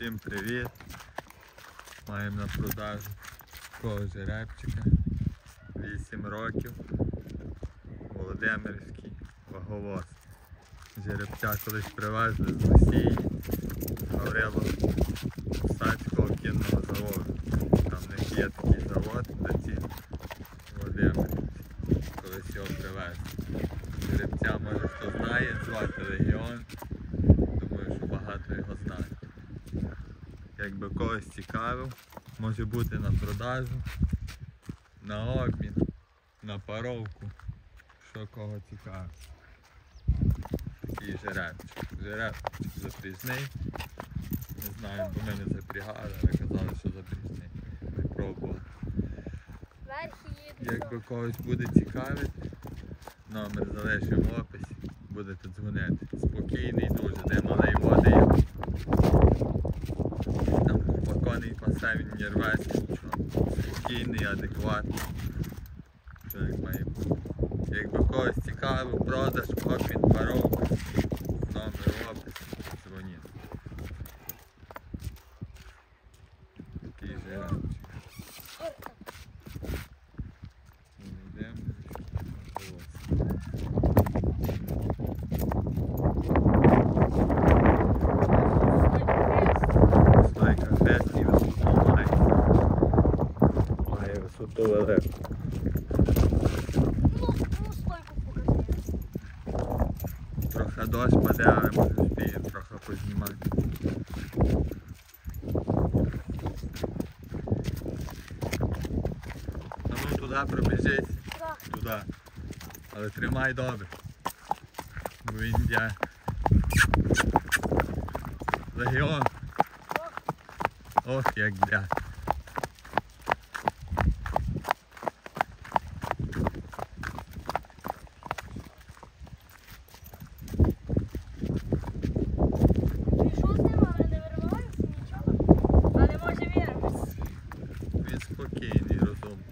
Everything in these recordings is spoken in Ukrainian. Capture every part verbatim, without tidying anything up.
Всім привіт! Маємо на продажу такого жеребчика, вісім років, Володимирський ваговоз. Жеребця колись привезли з Росії, Гаврило Сацького кінного заводу. Там в них є такий завод, де ці Володимирівці, колись його привезли. Жеребця, може хто знає, звати Легіон, думаю, що багато його знають. Якби когось цікавив, може бути на продажу, на обмін, на паровку, що кого цікавить. Такий жеребчик. Жеребчик запряжний. Не знаю, бо ми не запрягали, але казали, що запряжний. Не пробували. Якби когось буде цікавити, номер залишимо в описі, будете дзвонити. Спокійний дуже, де малий води. Там коней пасе, він не рветься нічого. Спокійний, адекватний. Що як має бути. Якби когось цікавив, продаж, обмін, паровка, номер в описі, дзвоніть. Такий жеребчик. Стойка хрест і висоту має. Має висоту велику. Трохи дощ паде, але може встигне трохи познімати. А ну туди пробіжись. Туди. Але тримай добре. Бо він йде. Легіон. Ох, як йде. Він спокійний, розумний.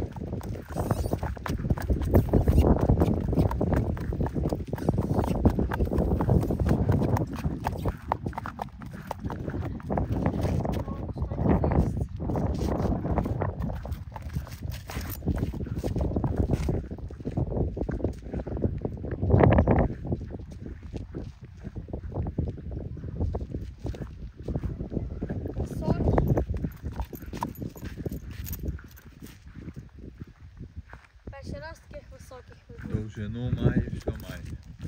Перший раз таких високих веду. Довжину має, все має.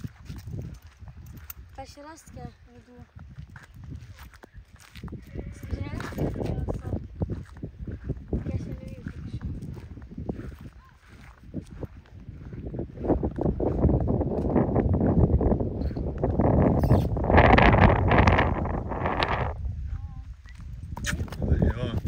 Перший раз таке веду. Скажи, таке високе. Я ще не вів тільки що. Легіон.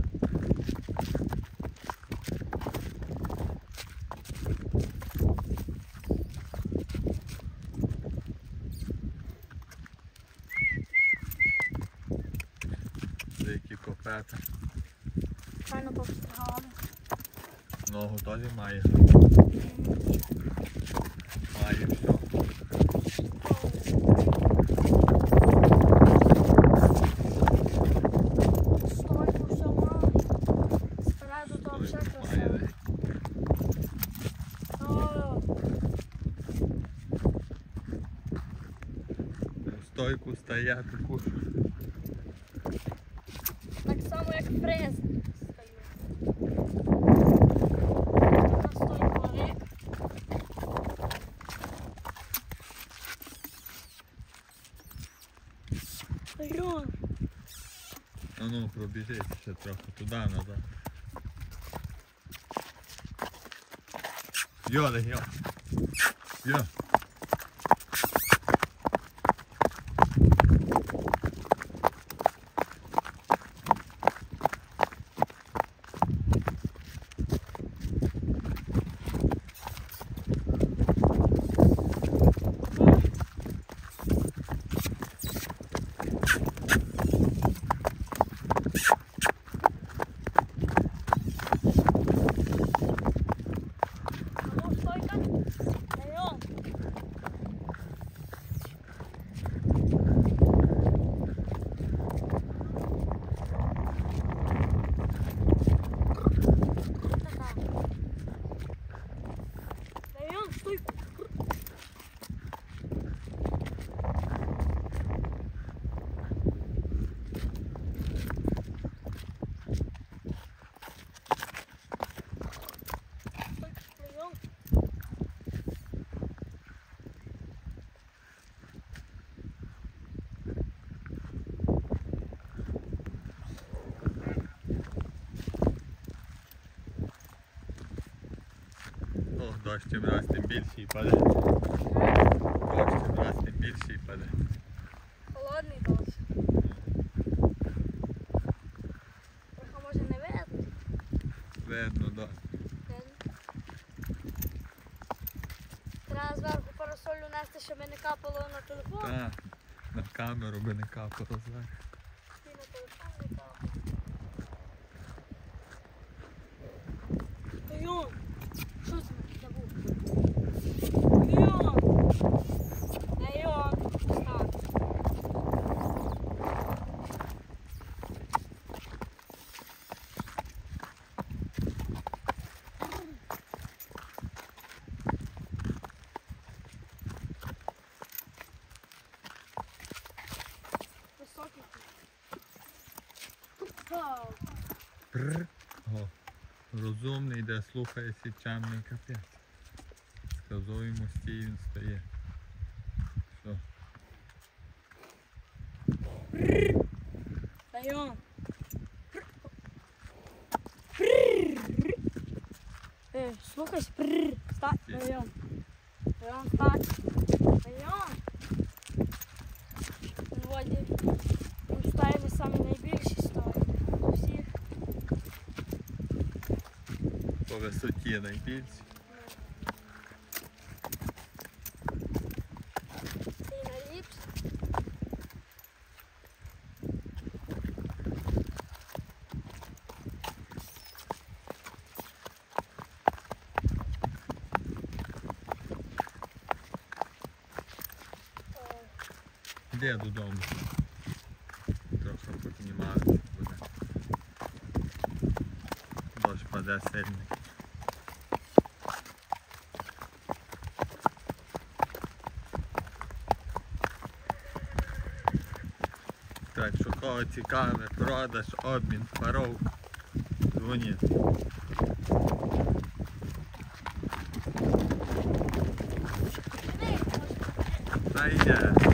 Деякі копети. Файно повстригали. Ногу теж має. Має все. Стойку все мало. Спереду то взагалі красиво. О, Стойку стоять таку. так само як фрез стою. На стойку рик. Алло. А ну пробіжись ще трохи туди назад. Йо, Легіон. Йо. Алло, стойка. Алло. дощ чим раз тим більший паде. Дощ чим раз тим більший паде. Холодний дощ. Трохи може не видно. Видно, да. Видно. Треба зверху парасолю нести, щоб не капало на телефон. Так, на камеру би не капало зверху. І на телефон не капало. Йон! Що це забув? Йон! Не йон! Так. Високий. Вау! Прррр. О, розумний, де слухає січамний капець. Сказав йому стій, він стає. Що? Дайон! Е, слухай, прррр, стань, Дайон. Дайон, стань. Дайон. Він воді, він стає не самі найбільші стає. У всіх. По висоті найбільші. І найліпші. Де додому? Трохи піднімаю буде. Дощ паде сильний. Так що кого цікаве, продаж, обмін, паров, дзвоніть. Та йде.